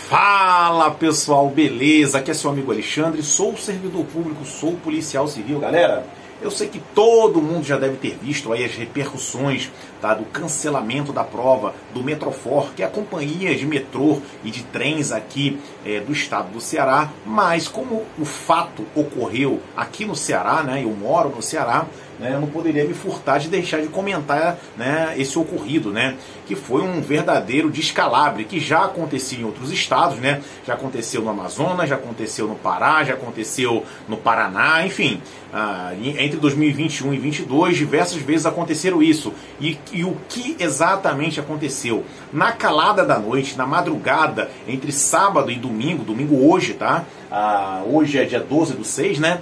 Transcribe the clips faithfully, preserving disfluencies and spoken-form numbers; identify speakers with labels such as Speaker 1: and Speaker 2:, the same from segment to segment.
Speaker 1: Fala pessoal, beleza? Aqui é seu amigo Alexandre, sou servidor público, sou policial civil. Galera, eu sei que todo mundo já deve ter visto aí as repercussões, tá, do cancelamento da prova do Metrofor, que é a companhia de metrô e de trens aqui é, do estado do Ceará. Mas como o fato ocorreu aqui no Ceará, né, eu moro no Ceará, né, eu não poderia me furtar de deixar de comentar, né, esse ocorrido, né, que foi um verdadeiro descalabro, que já aconteceu em outros estados, né, já aconteceu no Amazonas, já aconteceu no Pará, já aconteceu no Paraná, enfim, ah, entre dois mil e vinte e um e vinte e dois, diversas vezes aconteceram isso. E, e o que exatamente aconteceu? Na calada da noite, na madrugada, entre sábado e domingo, domingo hoje, tá? Ah, hoje é dia doze do seis, né?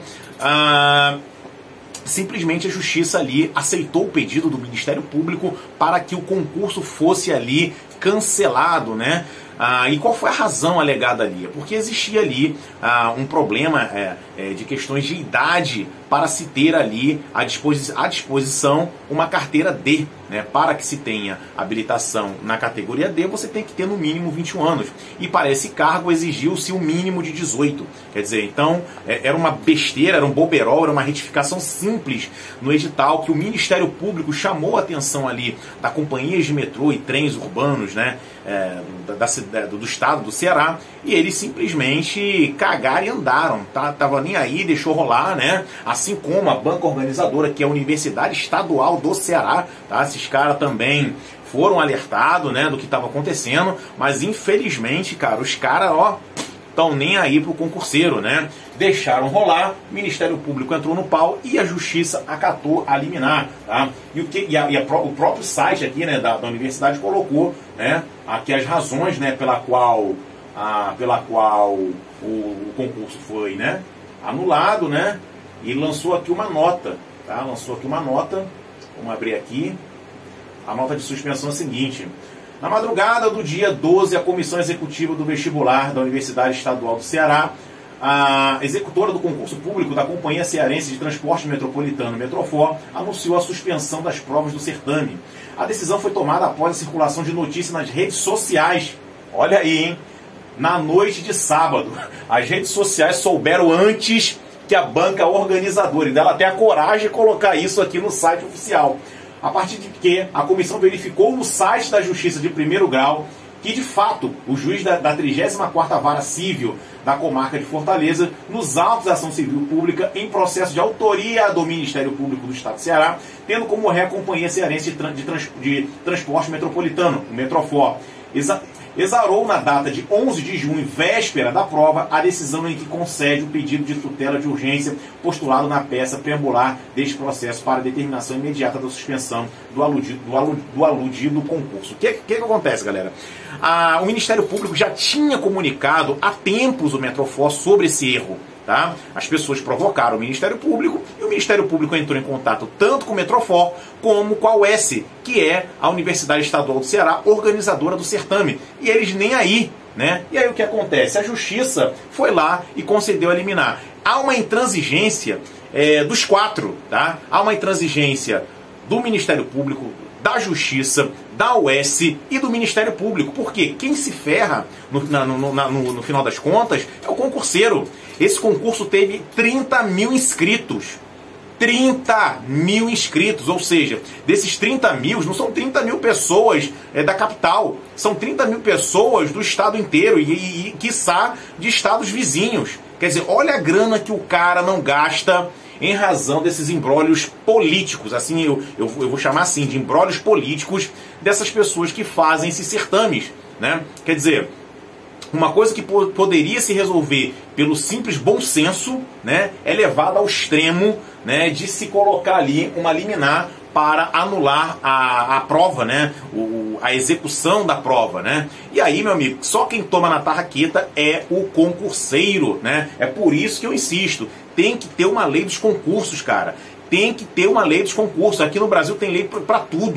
Speaker 1: Ah, simplesmente a justiça ali aceitou o pedido do Ministério Público para que o concurso fosse ali cancelado, né? Ah, e qual foi a razão alegada ali? Porque existia ali ah, um problema é, é, de questões de idade para se ter ali à, disposi à disposição uma carteira D, né? Para que se tenha habilitação na categoria D, você tem que ter no mínimo vinte e um anos. E para esse cargo exigiu-se o mínimo de dezoito. Quer dizer, então é, era uma besteira, era um boberol, era uma retificação simples no edital que o Ministério Público chamou a atenção ali da companhias de metrô e trens urbanos, né? É, da, da, do estado do Ceará, e eles simplesmente cagaram e andaram, tá? Tava nem aí, deixou rolar, né? Assim como a banca organizadora, que é a Universidade Estadual do Ceará, tá? Esses caras também foram alertados, né, do que estava acontecendo, mas infelizmente, cara, os caras, ó, estão nem aí pro concurseiro, né? Deixaram rolar, o Ministério Público entrou no pau e a Justiça acatou a liminar, tá? E, o, que, e, a, e a, o próprio site aqui, né, da, da universidade colocou, né, aqui as razões, né, pela qual, a, pela qual o, o concurso foi, né, anulado, né? E lançou aqui uma nota, tá? Lançou aqui uma nota, vamos abrir aqui. A nota de suspensão é a seguinte: na madrugada do dia doze, a Comissão Executiva do Vestibular da Universidade Estadual do Ceará, a executora do concurso público da Companhia Cearense de Transporte Metropolitano, Metrofor, anunciou a suspensão das provas do certame. A decisão foi tomada após a circulação de notícias nas redes sociais. Olha aí, hein? Na noite de sábado, as redes sociais souberam antes que a banca organizadora, e dela tem a coragem de colocar isso aqui no site oficial. A partir de que a comissão verificou no site da Justiça de Primeiro Grau que, de fato, o juiz da, da trigésima quarta Vara Civil da Comarca de Fortaleza, nos autos da ação civil pública em processo de autoria do Ministério Público do Estado do Ceará, tendo como ré a Companhia Cearense de, Tran de, Trans de Transporte Metropolitano, o Metrofor, exa exarou na data de onze de junho, véspera da prova, a decisão em que concede o pedido de tutela de urgência postulado na peça preambular deste processo para determinação imediata da suspensão do aludido, do aludido, do aludido concurso. O que, que, que acontece, galera? Ah, o Ministério Público já tinha comunicado há tempos o Metrofor sobre esse erro. Tá? As pessoas provocaram o Ministério Público e o Ministério Público entrou em contato tanto com o Metrofor como com a U E S, que é a Universidade Estadual do Ceará, organizadora do certame. E eles nem aí, né? E aí o que acontece? A Justiça foi lá e concedeu a liminar. Há uma intransigência é, dos quatro, tá? Há uma intransigência do Ministério Público, da Justiça, da U E S e do Ministério Público. Porque quem se ferra no, na, no, na, no, no final das contas é o concurseiro. Esse concurso teve trinta mil inscritos. trinta mil inscritos, ou seja, desses trinta mil, não são trinta mil pessoas é, da capital, são trinta mil pessoas do estado inteiro e, e, e quiçá, de estados vizinhos. Quer dizer, olha a grana que o cara não gasta em razão desses imbrólios políticos, assim eu, eu, eu vou chamar assim, de imbrólios políticos dessas pessoas que fazem esses certames, né? Quer dizer, uma coisa que po poderia se resolver pelo simples bom senso, né, é levada ao extremo, né, de se colocar ali uma liminar para anular a, a prova, né, o, a execução da prova, né. E aí, meu amigo, só quem toma na tarraqueta é o concurseiro, né. É por isso que eu insisto, tem que ter uma lei dos concursos, cara. Tem que ter uma lei dos concursos. Aqui no Brasil tem lei para tudo.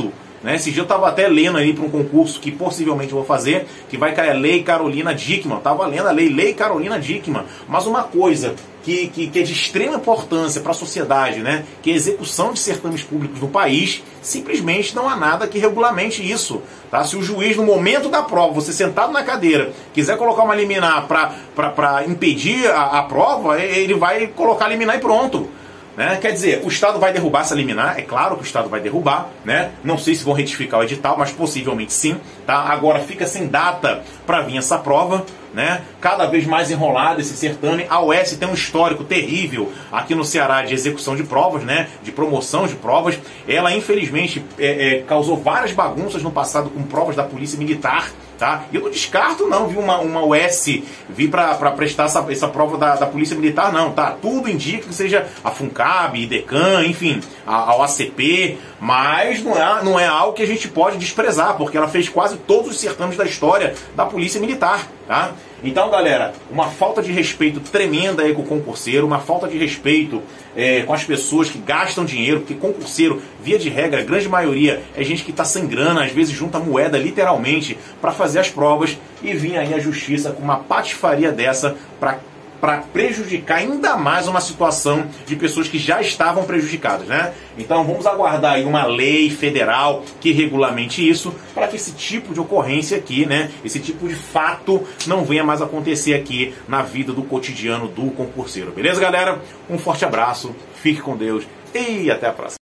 Speaker 1: Né? Esse dia eu estava até lendo aí para um concurso que possivelmente eu vou fazer, que vai cair a Lei Carolina Dickmann. Estava lendo a lei, Lei Carolina Dickmann. Mas uma coisa que, que, que é de extrema importância para a sociedade, né? Que é a execução de certames públicos no país, simplesmente não há nada que regulamente isso. Tá? Se o juiz, no momento da prova, você sentado na cadeira, quiser colocar uma liminar para impedir a, a prova, ele vai colocar a liminar e pronto. Né? Quer dizer, o Estado vai derrubar essa liminar, é claro que o Estado vai derrubar, né? Não sei se vão retificar o edital, mas possivelmente sim. Tá? Agora fica sem data para vir essa prova, né? Cada vez mais enrolado esse certame. A U E S tem um histórico terrível aqui no Ceará de execução de provas, né? De promoção de provas. Ela infelizmente é, é, causou várias bagunças no passado com provas da Polícia Militar. Tá? Eu não descarto não, viu, uma, uma U E S vir para prestar essa, essa prova da, da Polícia Militar, não, tá? Tudo indica que seja a FUNCAB, IDECAN, enfim, a, a O A C P, mas não é, não é algo que a gente pode desprezar, porque ela fez quase todos os certames da história da Polícia Militar, tá? Então, galera, uma falta de respeito tremenda aí com o concurseiro, uma falta de respeito é, com as pessoas que gastam dinheiro, porque concurseiro, via de regra, a grande maioria é gente que está sem grana, às vezes junta moeda literalmente para fazer as provas, e vir aí a justiça com uma patifaria dessa para para prejudicar ainda mais uma situação de pessoas que já estavam prejudicadas, né? Então vamos aguardar aí uma lei federal que regulamente isso, para que esse tipo de ocorrência aqui, né, esse tipo de fato não venha mais acontecer aqui na vida do cotidiano do concurseiro. Beleza, galera? Um forte abraço, fique com Deus e até a próxima.